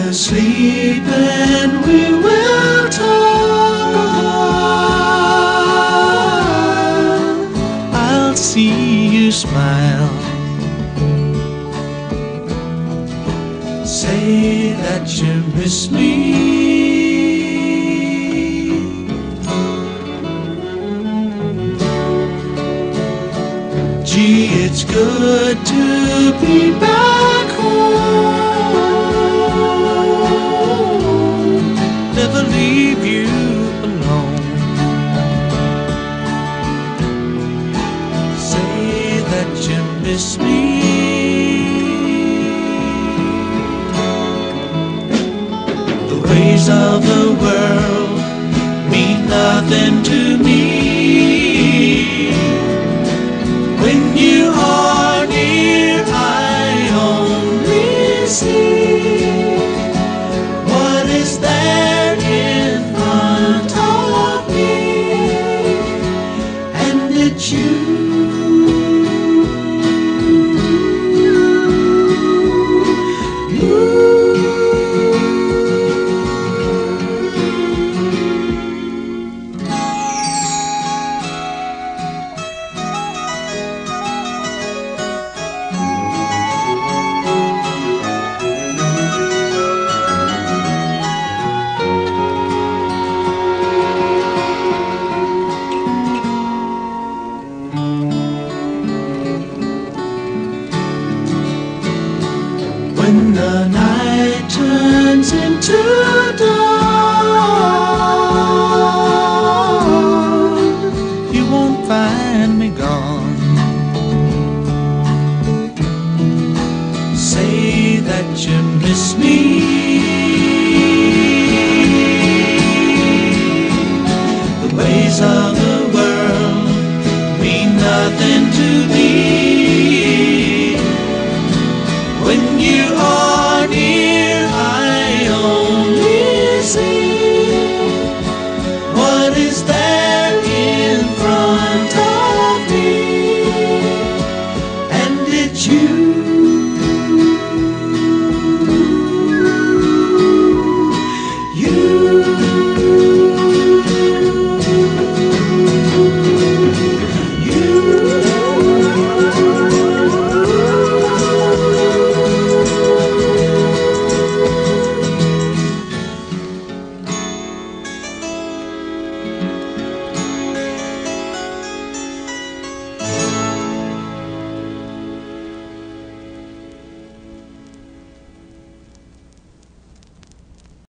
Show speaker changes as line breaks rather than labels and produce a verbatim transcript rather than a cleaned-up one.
asleep and we will talk. I'll see you smile. Say that you miss me. Gee, it's good to be back home. Never leave you alone. Say that you miss me. The ways of the world mean nothing to me.